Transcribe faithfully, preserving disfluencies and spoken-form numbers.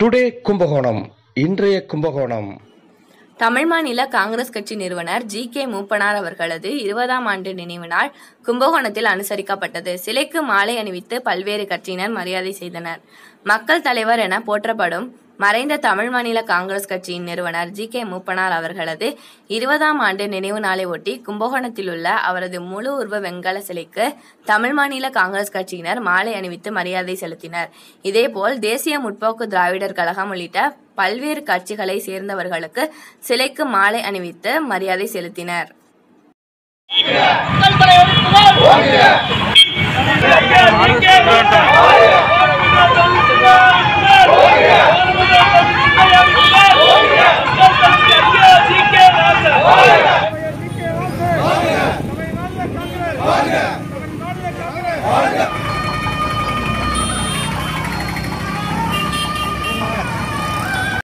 Today Kumbakonam. இன்றைய கும்பகோணம். தமிழ் மாநில காங்கிரஸ் கட்சி நிறுவனர் ஜி கே மூப்பனார் அவர்களது இருபதாம் ஆண்டு நினைவு நாள் கும்பகோணத்தில் அனுசரிக்கப்பட்டது. சிலைக்கு மாலை அணிவித்து பல்வேறு கட்சியினர் மரியாதை செய்தனர். மக்கள் தலைவர் என போற்றப்படும் மறைந்த தமிழ் மாநில காங்கிரஸ் கட்சியின் நிறுவனர் ஜி கே மூப்பனார் அவர்களது இருபதாம் ஆண்டு நினைவு நாளை ஒட்டி கும்பகோணத்தில் உள்ள அவரது முழு உருவ வெண்கல சிலைக்கு தமிழ் மாநில காங்கிரஸ் கட்சியினர் மாலை அணிவித்து மரியாதை செலுத்தினர். இதேபோல் தேசிய முற்போக்கு திராவிடர் கழகம் உள்ளிட்ட பல்வேறு கட்சிகளை சேர்ந்தவர்களுக்கு சிலைக்கு மாலை அணிவித்து மரியாதை செலுத்தினர். Oh, yeah.